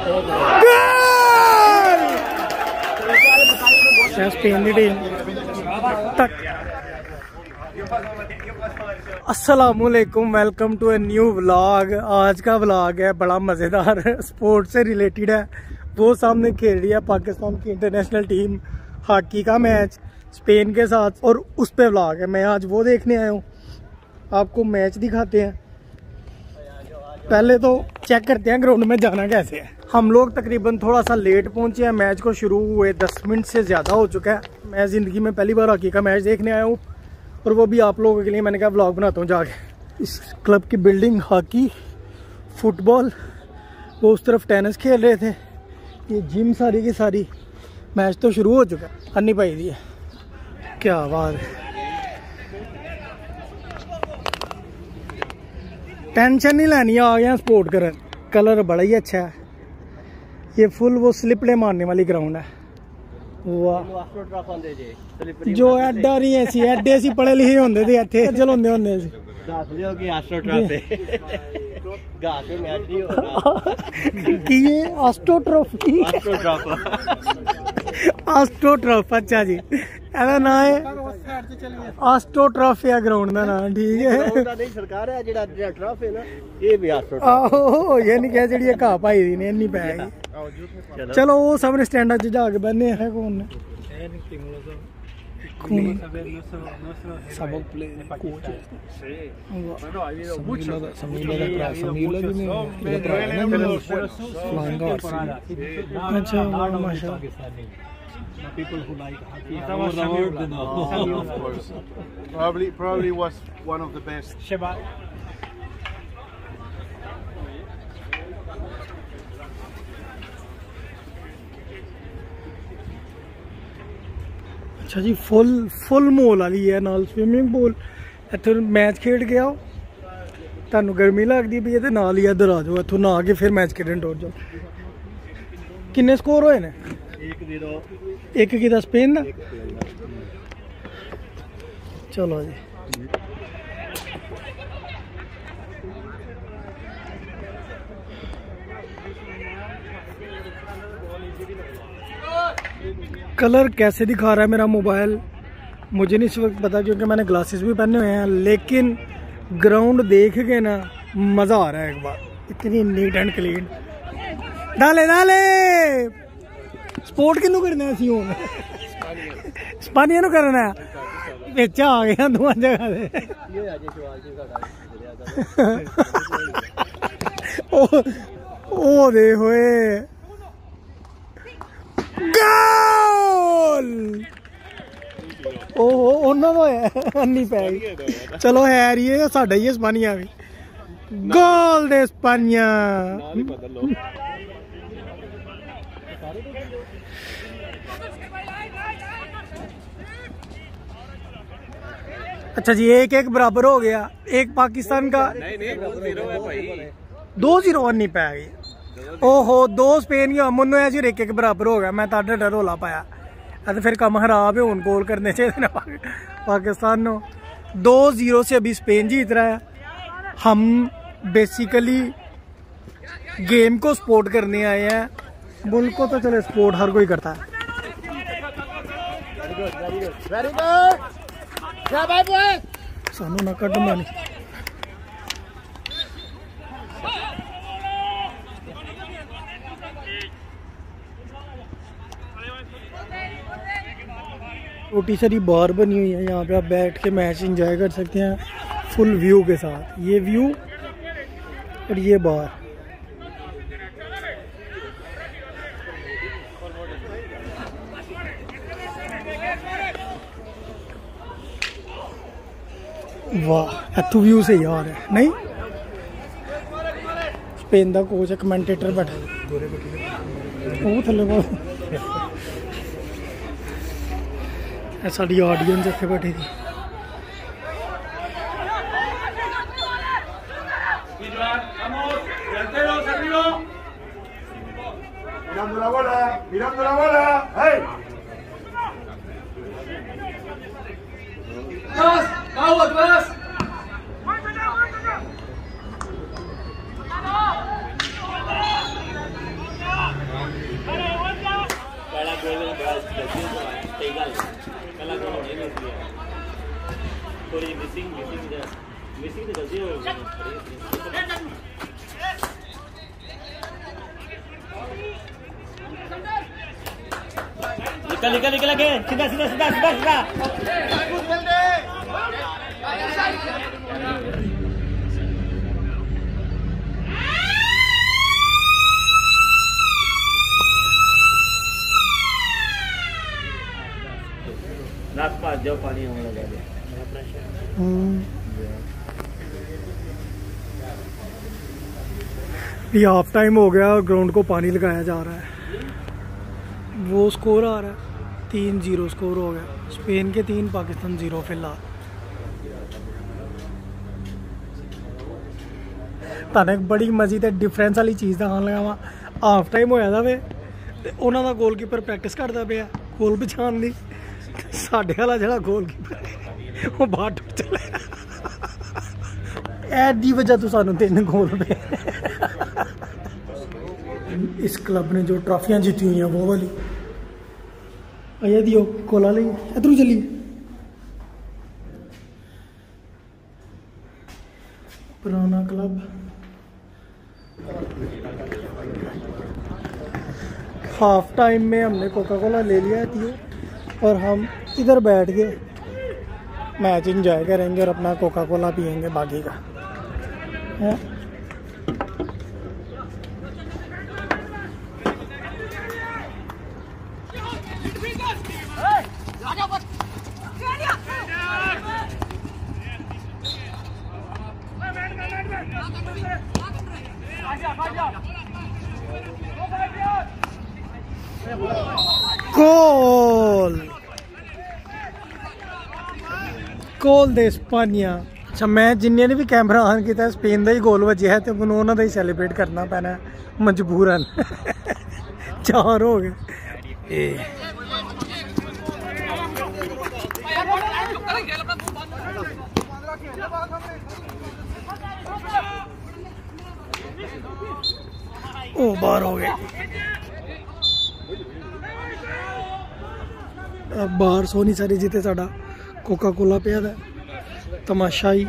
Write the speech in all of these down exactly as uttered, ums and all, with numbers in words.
Spain की team तक। अस्सलामुअलैकुम, welcome to a new vlog. आज का व्लॉग है बड़ा मज़ेदार, स्पोर्ट्स से रिलेटेड है। वो सामने खेल रही है पाकिस्तान की इंटरनेशनल टीम हॉकी का मैच स्पेन के साथ, और उस पे व्लॉग है। मैं आज वो देखने आया हूँ, आपको मैच दिखाते हैं। पहले तो चेक करते हैं ग्राउंड में जाना कैसे है। हम लोग तकरीबन थोड़ा सा लेट पहुंचे हैं, मैच को शुरू हुए दस मिनट से ज़्यादा हो चुका है। मैं ज़िंदगी में पहली बार हॉकी का मैच देखने आया हूँ, और वो भी आप लोगों के लिए। मैंने कहा व्लॉग बनाता हूँ जाके। इस क्लब की बिल्डिंग हॉकी, फुटबॉल, वो उस तरफ टेनिस खेल रहे थे। ये जिम सारी की सारी। मैच तो शुरू हो चुका है। अन्नी पाई दी है, क्या बात है। टेंशन नहीं लेनी, आ गया स्पोर्ट कर। कलर बड़ा ही अच्छा है। ये फुल वो स्लिपले मारने वाली ग्राउंड है। वाह, जो एडा नहीं ऐसी एडे ऐसी पढ़े लिखे होंगे थे इतने चलाते होंगे सी। आस्ट्रोट्रॉफी, आस्ट्रोट्रॉफ, अच्छा जी, एदा ना है आस्ट्रोट्रॉफ है ग्राउंड का नाम। ठीक है, आहो ये नहीं कह जी घा पाई दी ने इन्नी पैगी। चलो वो सामने स्टैंड च जाके बहने है। कौन ने सबक प्ले कोच है। अच्छा माशाल्लाह। People who like hockey around the world know. Of course. Probably, probably was one of the best. अच्छा जी, फुल फुल मॉल वाली है, नाल स्विमिंग पूल। इत्थों मैच खेड के आओ, तुहानू गर्मी लगती पई है ते नाल ही इधर आ जाओ। इत्थों नहा के फिर मैच खेडन टुर जाओ। किन्ने स्कोर होए ने? एक किदा स्पेन दा। चलो जी, कलर कैसे दिखा रहा है मेरा मोबाइल मुझे नहीं इस वक्त पता, क्योंकि मैंने ग्लासेस भी पहने हुए हैं। लेकिन ग्राउंड देख के ना मज़ा आ रहा है एक बार। इतनी नीट एंड क्लीन। डाले डाले स्पोर्ट किनू करना है? स्पानिया नू करना है। बिच आ गया दो जगह से। ओ ओ दे होए गोल। ओहो उन्होंने तो है अन्नी पै गई। चलो है ये साडा ही स्पानिया भी। गोल दे स्पानिया। अच्छा जी, एक एक बराबर हो गया। एक पाकिस्तान का नहीं नहीं दो जीरो है भाई। दो जीरो अन्नी पै गई। ओहो दो स्पेन की मुन्नो है जी, एक एक बराबर हो गया। मैं तो डर रोला पाया। तो फिर कम खराब है, उन गोल करने चाहिए ना पाकिस्तान नो। दो जीरो से अभी स्पेन जीत रहा है। हम बेसिकली गेम को सपोर्ट करने आए हैं। मुल्क को तो चले सपोर्ट हर कोई करता है। सानू ना कट मानी। छोटी सारी बार बनी हुई है, यहाँ पे आप बैठ के मैच एंजॉय कर सकते हैं फुल व्यू के साथ। ये व्यू और ये बार। वाह, इत्थों व्यू सही आ रहा है नहीं? स्पेन का कोच है, कमेंटेटर बैठा वो थले को। साड़ी ऑडियंस इतने बैठी थी। Mirando la bola, mirando la bola, hey. Atrás, vamos atrás. निकल निकल निकल के सीधा सीधा सीधा सीधा सीधा रात पास जाओ पानी होने लगा दिया। ये हाफ टाइम हो गया और ग्राउंड को पानी लगाया जा रहा है। वो स्कोर आ रहा है तीन जीरो स्कोर हो गया। स्पेन के तीन पाकिस्तान जीरो फिलहाल। ताने एक बड़ी मजीद डिफरेंस वाली चीज़ दिखान लगा वा। हाफ टाइम होया था वे ते उन्हां दा गोलकीपर प्रैक्टिस करता पिया गोल बचाने दी। साडे वाला जिहड़ा गोलकीपर वो बाहर टुट चला ऐडी वजह तो सानू तीन गोल पे। इस क्लब ने जो ट्रॉफियां जीती हुई हैं वो वाली अया दियो कोला ली इधर चली। पुराना क्लब हाफ टाइम में हमने कोका कोला ले लिया है दियो और हम इधर बैठ के मैच इंजॉय करेंगे और अपना कोका कोला पियेंगे बाकी का है। गोल गोल दे स्पानिया। अच्छा मैं जिन्हें ने भी कैमरा ऑन किया स्पेन का ही गोल बजे है तो मैं उन्होंने ही सैलीब्रेट करना पैना है मजबूरन। चार हो गए। ओ बाहर हो गए। अब बाहर सोनी सारी जीते साडा कोका कोला पिया था तमाशा ही।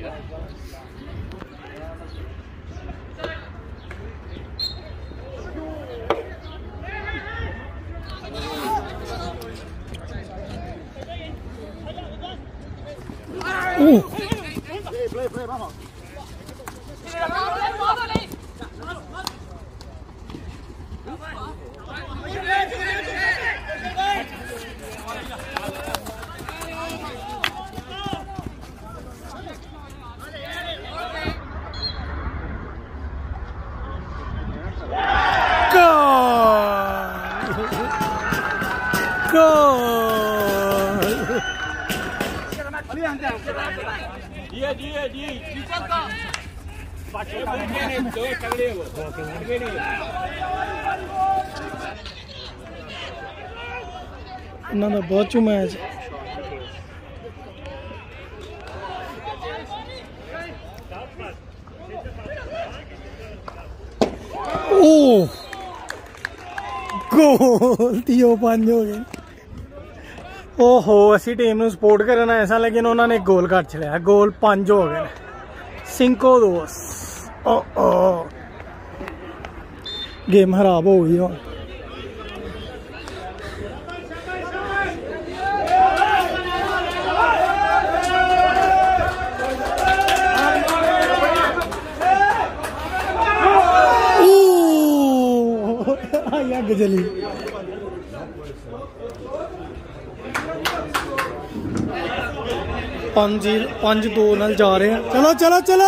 Dia dia dia dicatat. Pakai begini tu tangde wo. Begini. ना ना बहुत चुमा है। ओ गोल तीओ पांच हो गए। ओहो असी टीम नू सपोर्ट करना ऐसा लेकिन उन्होंने एक गोल कट लिया। गोल पांच हो गए सिंको दोस। ओ ओ गेम खराब हो गई। आगे चली पांच पांच दो नाल जा रहे हैं। चलो चलो चलो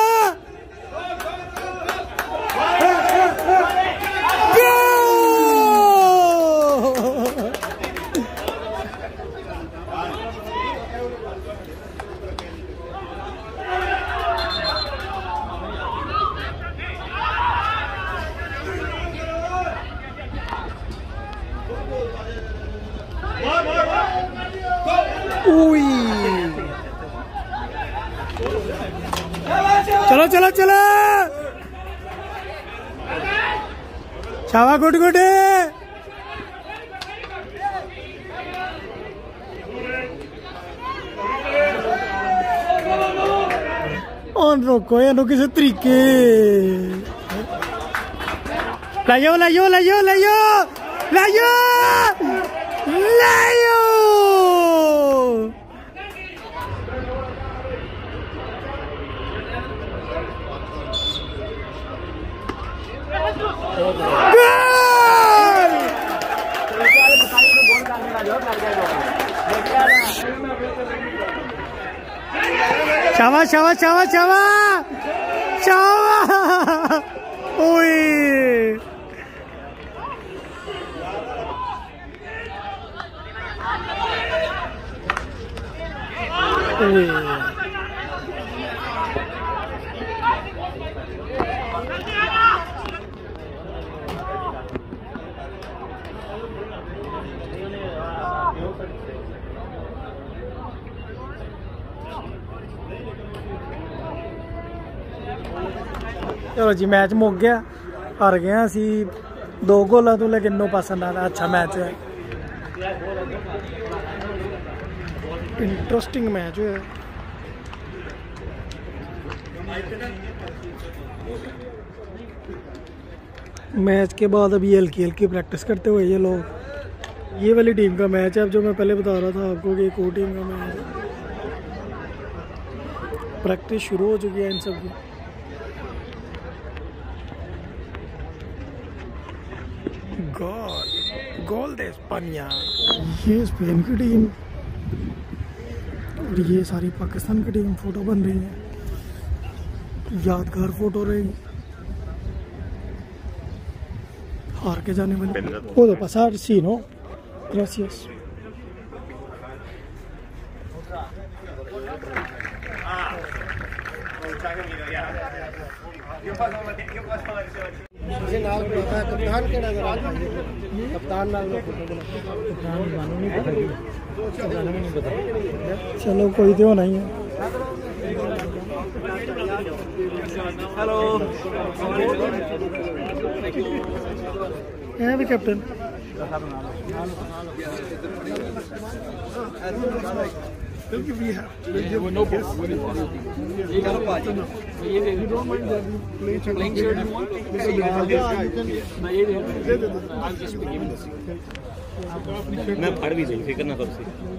चलो चलो चलो शावा गुड गुड। और रोको या किसी तरीके लाइयो लाइयो लाइयो लाइयो लाइयो लाइयो शाबाश शाबाश शाबाश शाबाश शाबाश ओए चलो जी मैच मुक गया, हार गए असी दो गोलों तो, लेकिन नो पसंद आता। अच्छा मैच है, इंटरेस्टिंग मैच है। मैच के बाद अभी हल्की हल्की प्रैक्टिस करते हुए ये लोग, ये वाली टीम का मैच है। अब जो मैं पहले बता रहा था आपको कि एक और टीम का मैच है। प्रैक्टिस शुरू हो चुकी है इन सब की। गोल गोल दे स्पेनिया, ये स्पेन की टीम और ये सारी पाकिस्तान की टीम फोटो बन रही है, यादगार फोटो रहेगी। हार के जाने वाले puedo pasar, sí, ¿no? Gracias. कप्तान के नजर आ कप्तान चलो कोई तो नहीं है। हेलो है भी कैप्टन। मैं फड़ भी सही, फिक्र ना करो।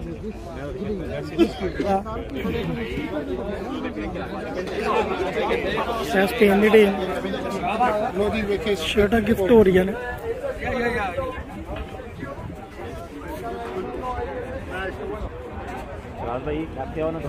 स्पेन की टीम शर्ट गिफ्ट हो रही है ना। भाई क्या हो ना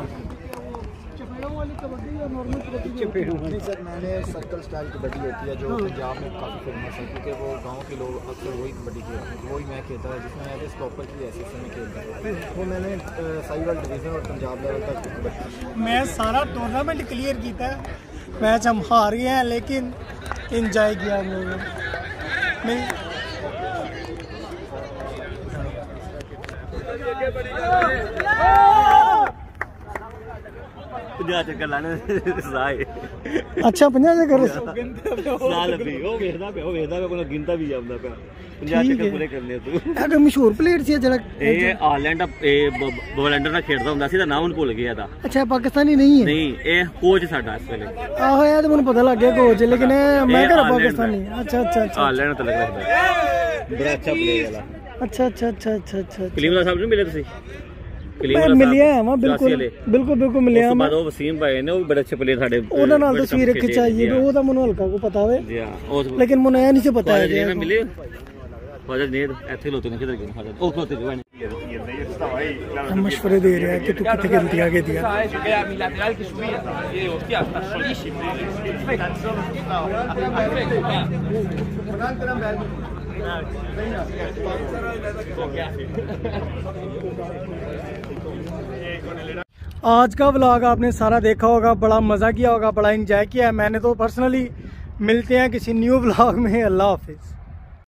सर, मैंने सर्कल स्टाइल कबड्डी होती है जो पंजाब में काफ़ी फेमस है, क्योंकि वो गांव के लोग अक्सर वही कबड्डी खेलते हैं। वही मैं खेलता था, जिसमें एज ए स्टॉपर की हैसियत से मैं खेलता था। वो मैंने साहिवाल डिवीज़न और पंजाब लेवल तक कबड्डी। मैं सारा टूर्नामेंट क्लियर किया है। मैच हम हार गए हैं लेकिन इंजॉय किया हम लोगों ने। चक्कर लाने अच्छा पंजा चक्कर साल भी वो वेखदा पे वो वेखदा पे कोई गिनता भी जांदा पे पंजा चक्कर पूरे करने तू ਇਹ ਮਸ਼ਹੂਰ ਪਲੇਅਰ ਸੀ ਜਿਹੜਾ ਇਹ ਆਇਰਲੈਂਡ ਇਹ ਬੋਲੈਂਡਰ ਨਾਲ ਖੇਡਦਾ ਹੁੰਦਾ ਸੀ, ਦਾ ਨਾਮ ਉਹਨੂੰ ਭੁੱਲ ਗਿਆ ਦਾ। ਅੱਛਾ ਪਾਕਿਸਤਾਨੀ ਨਹੀਂ ਹੈ? ਨਹੀਂ, ਇਹ ਕੋਚ ਸਾਡਾ ਇਸ ਵੇਲੇ। ਆਹੋ ਇਹ ਤਾਂ ਮੈਨੂੰ ਪਤਾ ਲੱਗ ਗਿਆ ਕੋਚ, ਲੇਕਿਨ ਮੈਂ ਕਿਹੜਾ ਪਾਕਿਸਤਾਨੀ। ਅੱਛਾ ਅੱਛਾ ਅੱਛਾ ਆਇਰਲੈਂਡ ਤੋਂ ਲੱਗਦਾ ਬੜਾ ਅੱਛਾ ਪਲੇਅਰ ਵਾਲਾ। ਅੱਛਾ ਅੱਛਾ ਅੱਛਾ ਅੱਛਾ ਅੱਛਾ ਕਲੀਮਲਾ ਸਾਹਿਬ ਨੂੰ ਮਿਲੇ ਤੁਸੀਂ? ਮੈਂ ਮਿਲਿਆ ਹਾਂ ਬਿਲਕੁਲ ਬਿਲਕੁਲ ਬਿਲਕੁਲ ਮਿਲਿਆ ਮੈਂ। ਉਹ ਵਸੀਮ ਭਾਈ ਨੇ, ਉਹ ਬੜੇ ਅੱਛੇ ਪਲੇਅਰ ਸਾਡੇ। ਉਹਨਾਂ ਨਾਲ ਤਸਵੀਰ ਖਿਚਾਈ ਹੈ, ਉਹਦਾ ਮੈਨੂੰ ਹਲਕਾ ਕੋ ਪਤਾ ਹੋਵੇ, ਜੀ ਹਾਂ। ਲੇਕਿਨ ਮੈਨੂੰ ਇਹ ਨਹੀਂ ਸੀ ਪਤਾ ਹੈ ਕਿ ਮਿਲੇ ਫਾਜ਼ਲ ਨੇ ਇੱਥੇ ਲੋਤੇ ਨੇ ਕਿਧਰ ਗਏ ਫਾਜ਼ਲ ਉਹ ਲੋਤੇ ਗਏ ਨੇ। मशवरे दे रहा है कि तू कितने गलती आगे दिया। आज का व्लॉग आपने सारा देखा होगा, बड़ा मज़ा किया होगा, बड़ा एंजॉय किया है मैंने तो पर्सनली। मिलते हैं किसी न्यू व्लॉग में। अल्लाह हाफिज़।